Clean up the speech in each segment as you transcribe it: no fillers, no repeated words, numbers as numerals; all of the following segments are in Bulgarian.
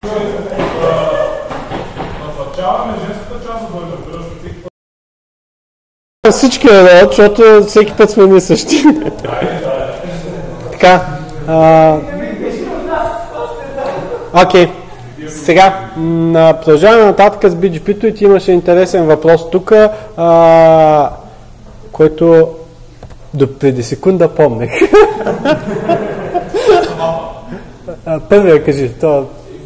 Насърчаваме женската част да дойде. Всички да, защото всеки път сме ние същи. Така. Окей. Сега, продължаваме нататък с BGP-то и ти имаше интересен въпрос тук, който до преди секунда помнех. Първия кажи. То...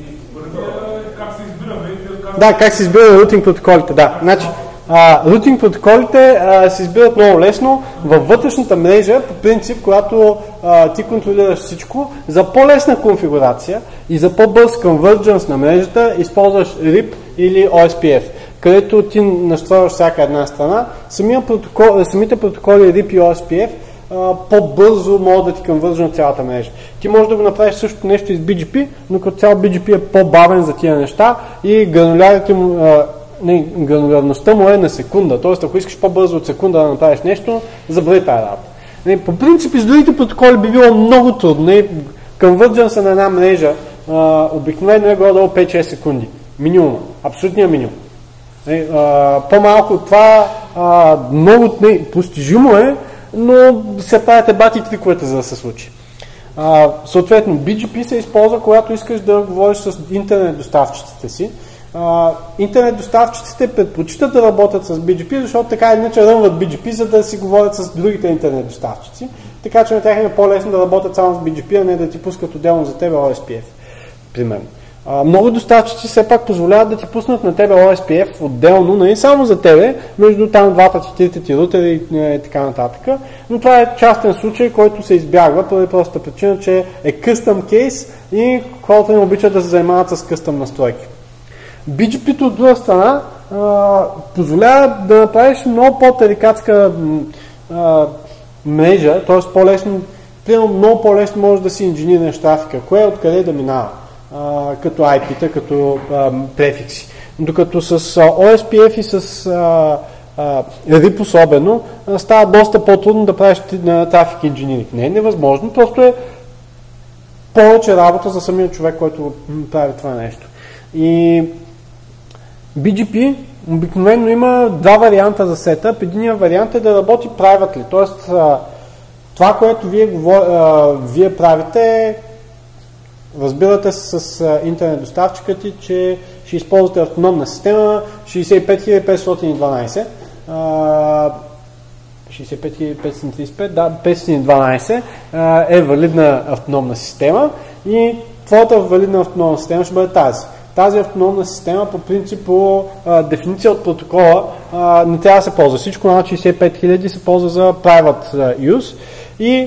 Да, как се избира рутинг протоколите. Да, значи, рутинг протоколите се избират много лесно във вътрешната мрежа, по принцип, когато ти контролираш всичко. За по-лесна конфигурация и за по-бърз convergence на мрежата използваш RIP или OSPF, където ти настройваш всяка една страна. Самите протоколи RIP и OSPF по-бързо могат да ти конвържнат цялата мрежа. Ти можеш да го направиш същото нещо и с BGP, но като цяло BGP е по-бавен за тия неща и гранулярността му е на секунда. Тоест, ако искаш по-бързо от секунда да направиш нещо, забрави тази работа. По принцип, с другите протоколи би било много трудно. Конвърдженса на една мрежа обикновено е горе-долу 5-6 секунди. Минимум. Абсолютния минимум. По-малко от това много постижимо е, но се правят бати триковете, за да се случи. Съответно, BGP се използва, когато искаш да говориш с интернет доставчиците си. Интернет доставчиците предпочитат да работят с BGP, защото така иначе рънват BGP, за да си говорят с другите интернет доставчици. Така че на тях е по-лесно да работят само с BGP, а не да ти пускат отделно за тебе OSPF. Примерно. Много доставчици все пак позволяват да ти пуснат на тебе OSPF отделно, не само за тебе, между там двата, четирите ти рутери и така нататък. Но това е частен случай, който се избягва поради простата причина, че е custom case и хората не обичат да се занимават с custom настройки. BGP-то от друга страна позволява да направиш много по-тарикатска мрежа, т.е. по-лесно, много по-лесно можеш да си инженираш трафика, кое откъде да минава, като IP-та, като префикси. Докато с OSPF и с RIP особено става доста по-трудно да правиш трафик инжениринг. Не е невъзможно, просто е повече работа за самия човек, който прави това нещо. И BGP обикновено има два варианта за сетъп. Единият вариант е да работи privately, т.е. това, което вие правите, разбирате с интернет доставчика ти, че ще използвате автономна система 65512. 65535, да, 512 е валидна автономна система и твоята валидна автономна система ще бъде тази. Тази автономна система по принцип по дефиниция от протокола не трябва да се ползва. Всичко на 65000 се ползва за private use и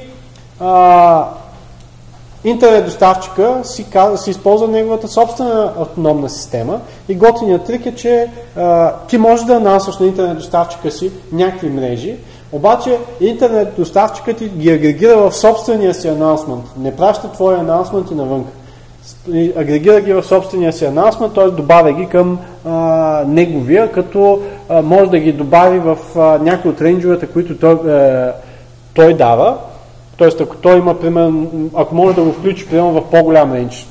интернет доставчика си използва неговата собствена автономна система и готиният трик е, че ти можеш да анонсваш на интернет доставчика си някакви мрежи, обаче интернет доставчикът ти ги агрегира в собствения си анонсмент. Не праща твоя анонсмент и навънка. Агрегира ги в собствения си анонсмент, т.е. добавя ги към неговия, като може да ги добави в някои от рейнджовете, които той дава. Т.е. ако той има, примерно, ако може да го включи примерно в по-голям рейндж,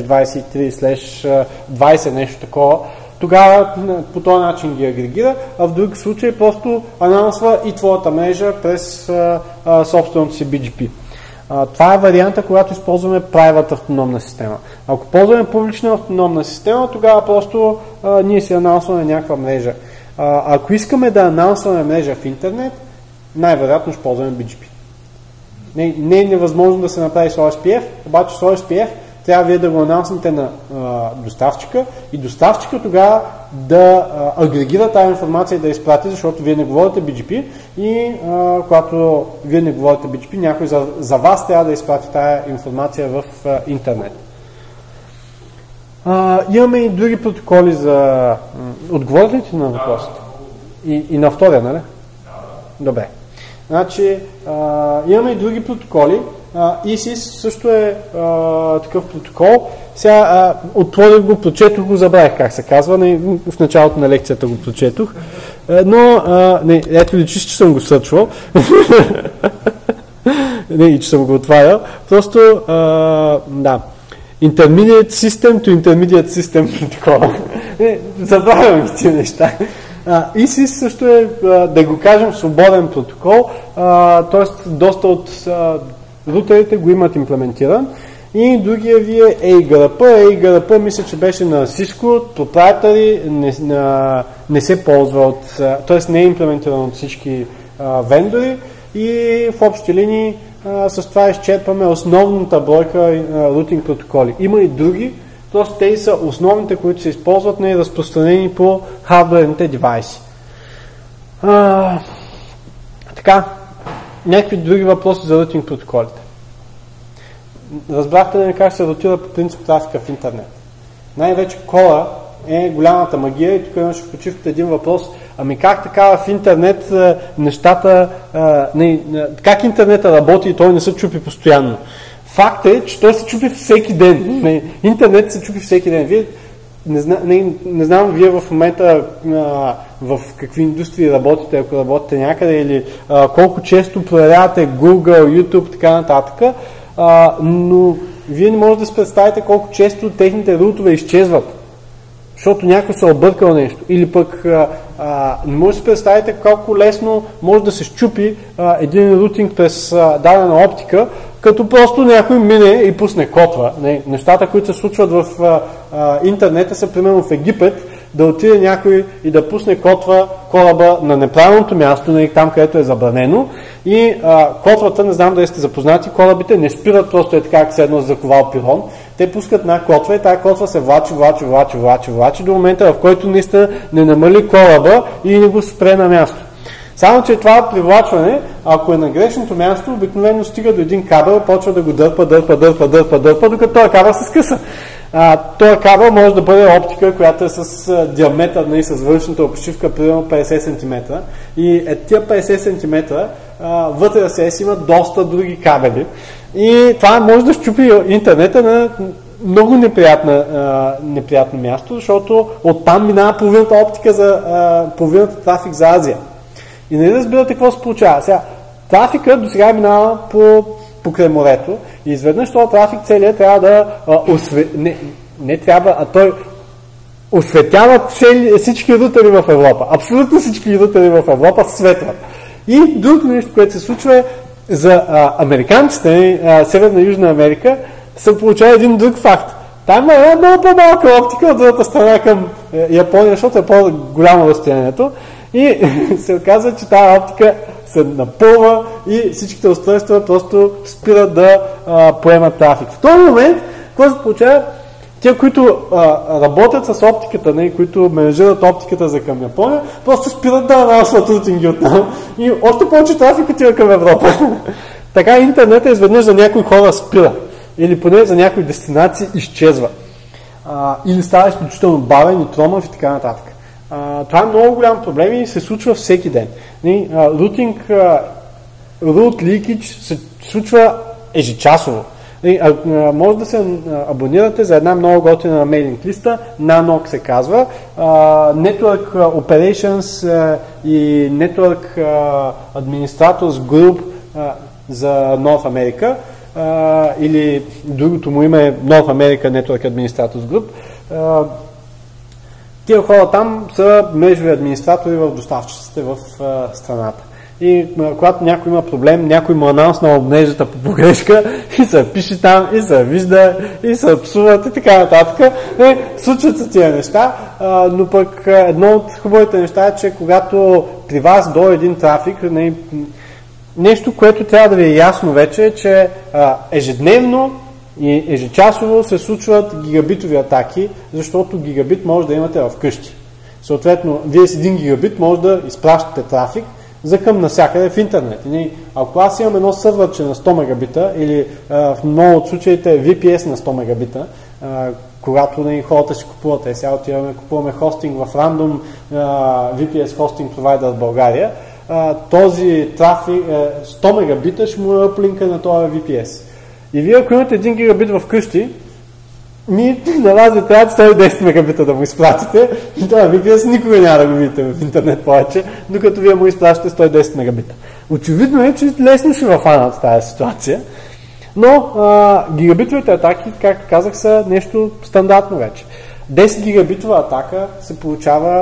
/23/20, нещо такова, тогава по този начин ги агрегира, а в друг случай просто анонсва и твоята мрежа през собственото си BGP. Това е варианта, когато използваме private автономна система. Ако ползваме публична автономна система, тогава просто ние си анонсваме някаква мрежа. Ако искаме да анонсваме мрежа в интернет, най-вероятно ще ползваме BGP. Не е невъзможно да се направи с OSPF, обаче с OSPF трябва вие да го анонснете на доставчика и доставчика тогава да агрегира тази информация и да изпрати, защото вие не говорите BGP и когато вие не говорите BGP, някой за вас трябва да изпрати тази информация в интернет. Имаме и други протоколи за... Отговорите ли на въпросите? И на втория, нали? Добре. Значи, имаме и други протоколи. ISIS също е такъв протокол. Сега отворих го, прочетох го, забравих как се казва. В началото на лекцията го прочетох. Но, ето личи, че съм го сърчвал. И че съм го отварял. Просто, да. Intermediate System to Intermediate System протокола. Забравям ги тези неща. ESIS също е, да го кажем, свободен протокол, т.е. доста от рутерите го имат имплементиран. И другия ви е AGRP. AGRP мисля, че беше на Cisco, proprietary, не се ползва от, т.е. не е имплементиран от всички вендори и в общи линии с това изчерпваме основната бройка рутинг протоколи. Има и други, т.е. те са основните, които се използват, не разпространени по хардуерните девайси. Така, някакви други въпроси за рутинг протоколите. Разбрахте ли как се ротира по принцип трафика в интернет? Най-вече кола е голямата магия и тук имаше в почивката един въпрос. Ами как така в интернет нещата, как интернета работи и той не се чупи постоянно? Факт е, че той се чупи всеки ден. Интернет се чупи всеки ден. Вие, не знам вие в момента в какви индустрии работите, ако работите някъде или колко често проверявате Google, YouTube, така нататък, но вие не можете да си представите колко често техните рутове изчезват, защото някой се объркал нещо. Или пък не може да си представите колко лесно може да се счупи един рутинг през дадена оптика, като просто някой мине и пусне котва. Нещата, които се случват в интернета са примерно в Египет, да отиде някой и да пусне котва кораба на неправилното място, там където е забранено. И котвата, не знам дали сте запознати, корабите не спират просто е така, как се едно заковал пирон. Те пускат една котва и тази котва се влачи до момента, в който наистина не намали кораба и не го спре на място. Само, че това привлачване, ако е на грешното място, обикновено стига до един кабел, почва да го дърпа, докато този кабел се скъса. Този кабел може да бъде оптика, която е с диаметър, с външната обшивка примерно 50 см. И тия 50 см вътре да се имат доста други кабели. И това може да счупи интернета на много неприятно място, защото оттам минава половината оптика за половината трафик за Азия. И не разбирате какво се получава. Сега, трафика до сега минава покрай морето и изведнъж този трафик целият трябва да той осветява всички рутери в Европа. Абсолютно всички рутери в Европа светват. И другото нещо, което се случва е за американците, Северна и Южна Америка, се получава един друг факт. Там е много по-малка оптика от другата страна към Япония, защото е по-голямо разстоянието. И се оказва, че тази оптика се напълва и всичките устройства просто спират да поемат трафик. В този момент, какво се получава? Тия, които работят с оптиката, които менеджират оптиката за към Япония, просто спират да нанасват рутинги оттам и още повече трафик отива към Европа. Така интернетът изведнъж за някои хора спира или поне за някои дестинации изчезва. Или става изключително бавен и тромав и така нататък. Това е много голям проблем и се случва всеки ден. Root leakage се случва ежечасово. Може да се абонирате за една много готина мейлинг листа, NANOC се казва, Network Operations и Network Administrators Group за North America, или другото му име е North America Network Administrators Group. Тия хора там са мрежови администратори в доставчиците в страната. И когато някой има проблем, някой му анонсна мрежата по погрешка и се пише там, и се вижда, и се псуват и така нататък. Случват се тия неща, но пък едно от хубавите неща е, че когато при вас дойде един трафик, нещо, което трябва да ви е ясно вече е, че ежедневно и ежечасово се случват гигабитови атаки, защото гигабит може да имате в къщи. Съответно, вие с 1 гигабит може да изпращате трафик за към навсякъде в интернет. Ако аз имам едно сървърче на 100 мегабита или в много от случаите VPS на 100 мегабита, когато хората си купуват, сега отиваме, купуваме хостинг в рандом VPS хостинг провайдер в България, този трафик 100 мегабита ще му е аплинка на този VPS. И вие, ако имате 1 гигабит в къщи, на вас ви трябва 110 мегабита да му изпратите и това VPS никога няма да го видите в интернет повече, докато вие му изпращате 110 мегабита. Очевидно е, че лесно ще във фанат тази ситуация, Но гигабитовите атаки, както казах, са нещо стандартно вече. 10 гигабитова атака се получава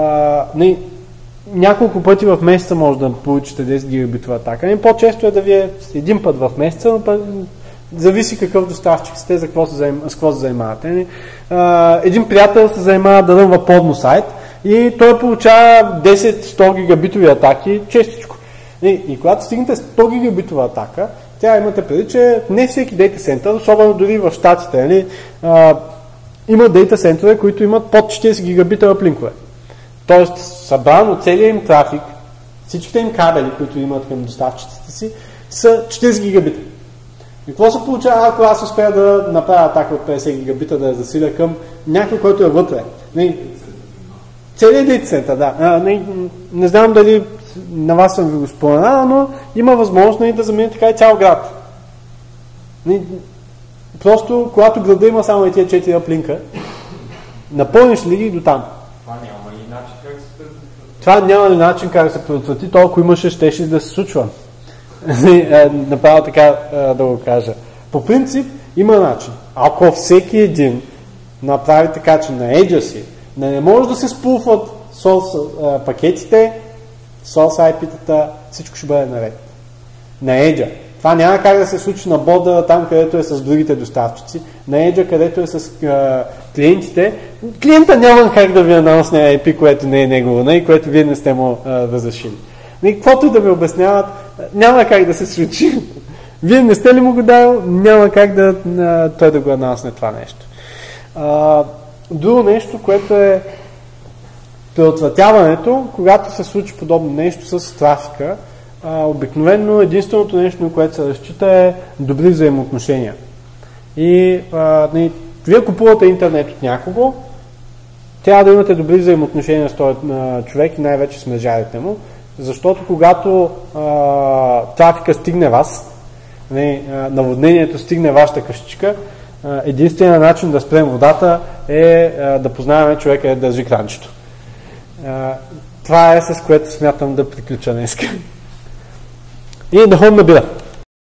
няколко пъти в месеца може да получите 10 гигабитова атака. По-често е да ви е един път в месеца, но зависи какъв доставчик сте, с какво се занимавате. Един приятел се занимава да рънва порно сайт и той получава 10-100 гигабитови атаки честичко. И когато стигнете 100 гигабитова атака, тя имате преди, че не всеки дейта център, особено дори в щатите, има дейта центрове, които имат под 40 гигабита аплинкове. Тоест, събрано целият им трафик, всичките им кабели, които имат към доставчиците си, са 40 гигабита. И какво се получава, ако аз успея да направя атака от 50 гигабита, да я засиля към някой, който е вътре? Целият дейта център, да. Не знам дали на вас съм ви го споменал, но има възможност да замените така и цял град. Просто, когато града има само и тия 4 аплинка, напълниш ли ги до там? Това няма ли начин как да се предотврати, толкова имаше, щеше да се случва. Направо така да го кажа. По принцип има начин. Ако всеки един направи така, че на Edge си не може да се спулват пакетите, source IP-тата, всичко ще бъде наред. На Edge. Това няма как да се случи на борда, там където е с другите доставчици. На Edge, където е с клиентите. Клиента няма как да ви анонсне IP, което не е негово, и което вие не сте му разрешили. Каквото да ви обясняват, няма как да се случи. Вие не сте ли му го дал, няма как той да го анонсне това нещо. Друго нещо, което е предотвратяването, когато се случи подобно нещо с трафика, обикновено единственото нещо, на което се разчита, е добри взаимоотношения. И вие купувате интернет от някого, трябва да имате добри взаимоотношения с този човек и най-вече с мрежарите му, защото когато трафика стигне вас, наводнението стигне вашата къщичка, единственият начин да спрем водата е да познаваме човека да държи кранчето. Това е с което смятам да приключа днес. И да ходим на бира.